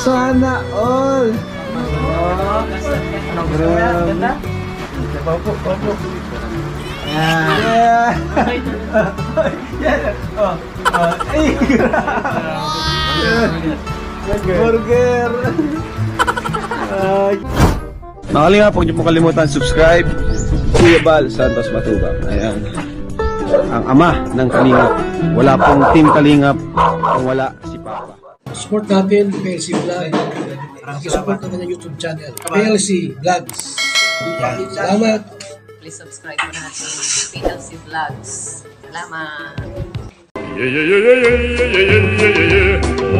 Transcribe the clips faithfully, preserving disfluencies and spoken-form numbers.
Sana all. Anong gusto mo yan? Ganda? Opo, opo. Yeah. Yeah. Oh. Oh. Ay. Burger. Ay. Mga Kalingap, huwag niyo po kalimutan subscribe. Kuya Bal Santos Matubang. Ayan. Ang ama ng Kalingap. Wala pong team Kalingap kung wala si Papa. Support natin P L C Vlog. Support natin ang YouTube channel P L C Vlogs. Salamat. Please subscribe po natin P L C Vlogs. Salamat. Yeah, yeah, yeah, yeah, yeah, yeah, yeah, yeah, yeah.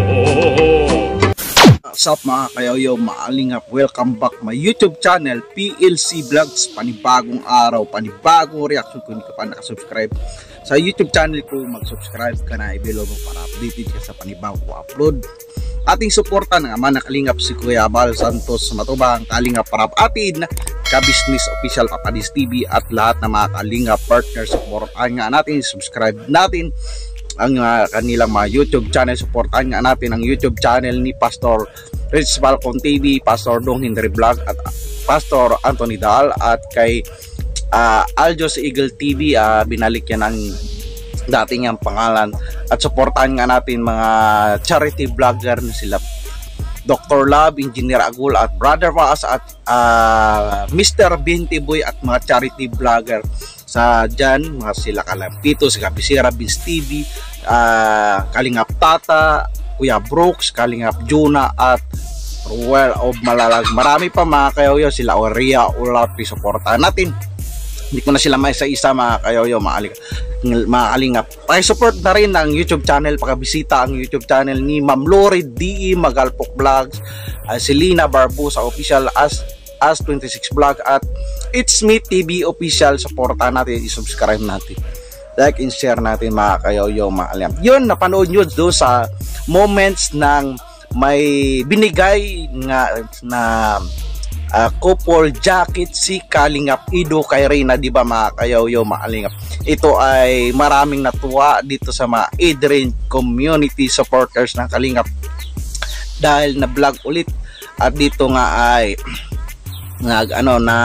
Oh. What's up mga kayoyo, Maalingap, welcome back my YouTube channel P L C Vlogs. Panibagong araw, panibagong reaction. Kung hindi ka pa nakasubscribe sa YouTube channel ko, mag-subscribe ka na, i-below mo para updated ka sa panibagong upload. Ating suporta ng ama na Kalingap si Kuya Bal Santos Matubang, Kalingap para atin ka-business official Papadis T V at lahat ng mga Kalingap partners. Supportahan nga natin, subscribe natin ang uh, kanilang mga YouTube channel. Supportahan nga natin ang YouTube channel ni Pastor Rich Falcon T V, Pastor Dong Henry Vlog at uh, Pastor Anthony Dahl, at kay uh, Aljos Eagle T V, uh, binalik yan ang dating ang pangalan. At supportahan nga natin mga charity vlogger na sila Doctor Love, Engineer Agul at Brother Waas at uh, Mister Binti Boy at mga charity vlogger sa dyan, mga sila Kalampito, si Kabisera, Vince T V, uh, Kalingap Tata, Kuya Brooks, Kalingap Juna at Ruel of Malalag. Marami pa mga kayoyo, sila Oria, Ulapi, supportahan natin. Hindi ko na sila maisa-isa mga kayoyo, mga Kalingap. Pakisupport na rin ang YouTube channel, pakabisita ang YouTube channel ni Ma'am Lori D E Magalpok Vlogs, uh, Selena Barbosa Official, as as twenty-six Vlog at It's Me T V Official. Supportahan natin, i-subscribe natin, like and share natin mga kayoyo, mga Kalingap. Yun, napanood nyo doon sa moments ng may binigay nga na uh, couple jacket si Kalingap Ido kay Reyna, di ba mga kayoyo, mga Kalingap. Ito ay maraming natuwa dito sa mga Adrian community supporters ng Kalingap dahil na vlog ulit, at dito nga ay nag ano na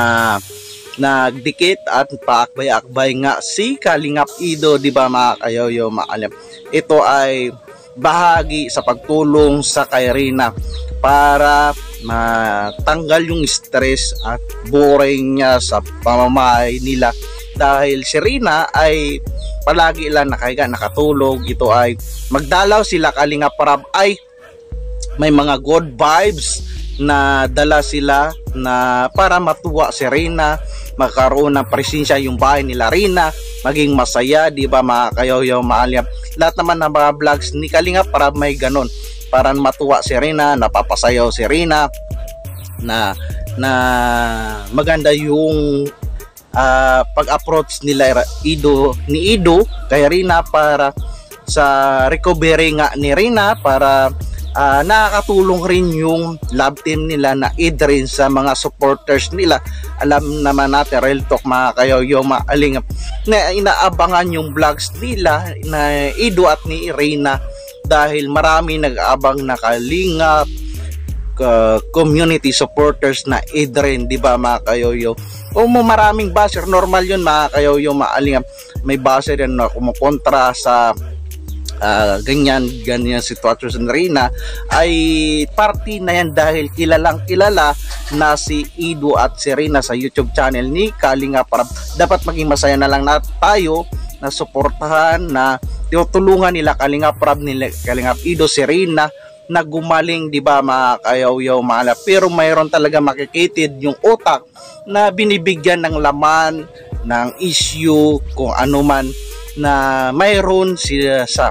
nagdikit at paakbay-akbay nga si Kalingap Ido, di ba mga kayoyo, mga Kalingap. Ito ay bahagi sa pagtulong sa kay Reyna para matanggal yung stress at boring niya sa pamamahay nila, dahil si Reyna ay palagi lang nakahiga, nakatulog. Ito ay magdalaw sila Kalingap Rab ay may mga good vibes na dala sila na para matuwa si Reyna, magkaroon ng presensya yung bahay nila Reyna, maging masaya, di ba mga kayoyo, maalyap. Lahat naman ng mga vlogs ni Kalingap para may ganon, para matuwa si Reyna, napapasayaw si Reyna, na na maganda yung uh, pag-approach nila Ido ni Ido kay Reyna para sa recovery nga ni Reyna, para Uh, nakakatulong rin yung love team nila na Adrian sa mga supporters nila. Alam naman natin, real talk mga kayoyo, mga Kalingap, na inaabangan yung vlogs nila na Ido at ni Reyna, dahil marami nag-aabang na Kalingap uh, community supporters na Adrian, di ba mga kayoyo. O maraming baser, normal yun mga kayoyo, mga Kalingap. May baser yan na kumukontra sa Uh, ganyan ganyan sitwasyon sa Reyna, ay party na yan, dahil kilalang kilala na si Ido at si Reyna sa YouTube channel ni Kalingap Rab. Dapat maging masaya na lang na tayo na suportahan, na tinutulungan nila Kalingap Rab, nila Kalingap Ido, si Reyna na gumaling, di ba mga kayaw-yaw, maala. Pero mayroon talaga makikitid yung utak na binibigyan ng laman ng issue kung ano man na mayroon sila sa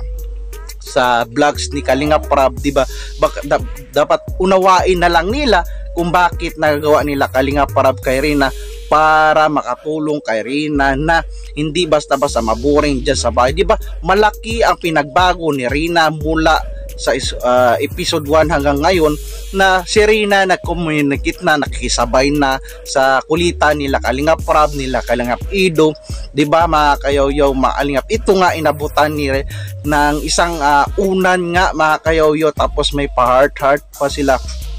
sa vlogs ni Kalingap Rab, di ba? Da, dapat unawain na lang nila kung bakit nagagawa nila Kalingap Rab kay Reyna, para makatulong kay Reyna na hindi basta-basta maboring dyan sa bahay, di ba? Malaki ang pinagbago ni Reyna mula sa uh, episode one hanggang ngayon na si Rina nag-communicate na, nakikisabay na sa kulitan nila Kalingap Rab, nila Kalingap Ido, di ba mga kayoyo, maalingap. Ito nga inabutan ni ng isang uh, unan nga mga kayoyo, tapos may pa-heart-heart pa sila,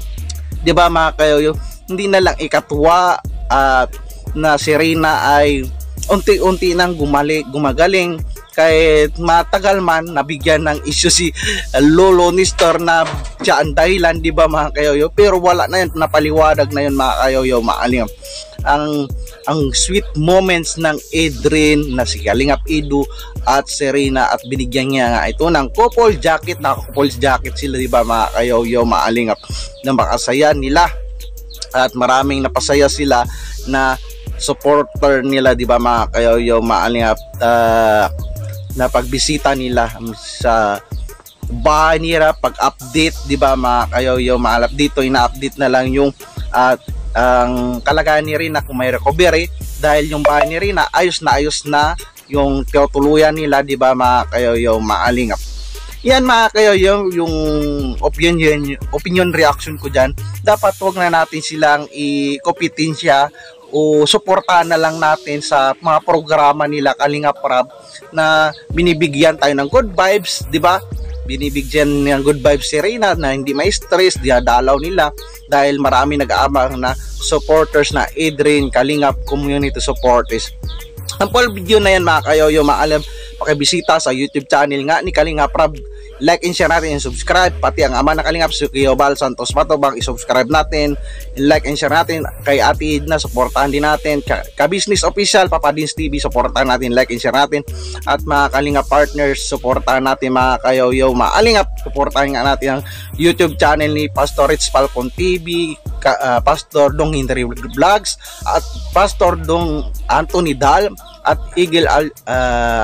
di ba mga kayoyo. Hindi na lang ikatuwa at uh, na si Rina ay unti-unti nang gumali, gumagaling. Kahit matagal man, nabigyan ng issue si Lolo Nestor na siya ang dahilan, di ba mga kayoyo, pero wala na yun, napaliwanag na yun mga kayoyo, maaling ang ang sweet moments ng Adrian na si Kalingap Ido at Serena, at binigyan niya nga ito ng couple jacket, na couple jacket sila, di ba mga kayoyo, maaling na makasaya nila, at maraming napasaya sila na supporter nila, di ba mga kayoyo, maaling uh, na pagbisita nila sa bahay nila, pag-update, di ba mga kayoyo, maalap dito, ina-update na lang yung at uh, ang kalagayan ni Rina kung may recovery, dahil yung bahay ni Rina ayos na ayos na yung tinutuluyan nila, di ba mga kayoyo, maalingap. Yan mga kayoyo, yung opinion, opinion reaction ko dyan. Dapat huwag na natin silang i-competin siya o suportahan na lang natin sa mga programa nila Kalingap Rab na binibigyan tayo ng good vibes, di ba? Binibigyan ng good vibes si Rina na hindi may stress, diadalaw nila dahil marami nag-aabang na supporters na Adrian Kalingap community supporters. Ang full video na yan mga kayoyo, maalam, pakibisita sa YouTube channel nga ni Kalingap Rab. Like and share natin and subscribe, pati ang ama na Kalingap si Kiobal Santos Matubang, i-subscribe natin, like and share natin. Kay Ate Edna, supportahan din natin. Ka-Business Official Papa Dins T V, supportahan natin, like and share natin. At mga Kalingap partners, supportahan natin mga kayoyo, maalingap, supportahan nga natin ang YouTube channel ni Pastor Rich Falcon T V, Ka, uh, Pastor Dong Henry Vlogs, at Pastor Dong Anthony Dal, at Eagle Al, uh,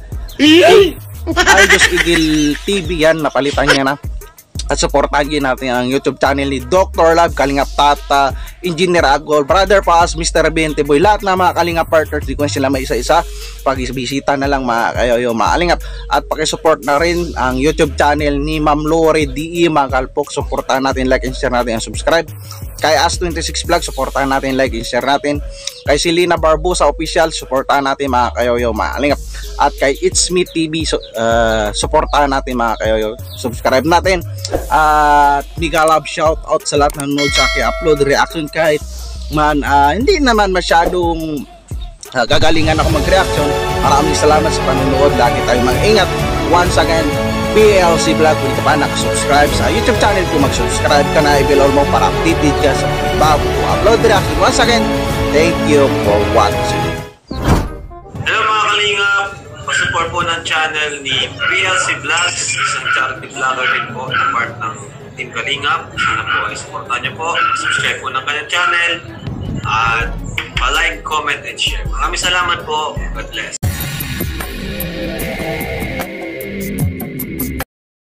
Aldos Eagle T V, yan, napalitan niya na. At supportahan natin ang YouTube channel ni Doctor Love, Kalingap Tata, Engineer Agol, Brother Paz, Mister Bente Boy, lahat na mga Kalingap partners, di ko sila may isa-isa, pag-bisita na lang mga kayoyo, maalingap. At pakisupport na rin ang YouTube channel ni Ma'am Lore D E Magalpok, supportahan natin, like and share natin, and subscribe. Kay As twenty-six Vlog, supportahan natin, like and share natin. Kay Selena Barbosa Official, supportahan natin mga kayoyo, maalingap. At kay It's Me T V, so, uh, supportahan natin mga kayoyo, subscribe natin. At uh, mega love shout out sa lahat ng nanonood sa aking upload reaction, kahit man uh, hindi naman masyadong uh, gagalingan ako mag-reaction. Maraming salamat sa panonood, lagi tayong mag-ingat. Once again, P L C Vlog, kung hindi ka pa nakasubscribe sa YouTube channel ko, mag-subscribe ka na, i-below mo para updated ka sa bago ko upload reaction. Once again, thank you for watching. Hello mga Kalingap, pasupport po ng channel ni P L C Vlogs, isang charity vlogger din po na part ng Team Kalingap. Sana po ay supportan niyo po, subscribe po ng kanyang channel, at pa-like, comment, and share. Maraming salamat po. God bless.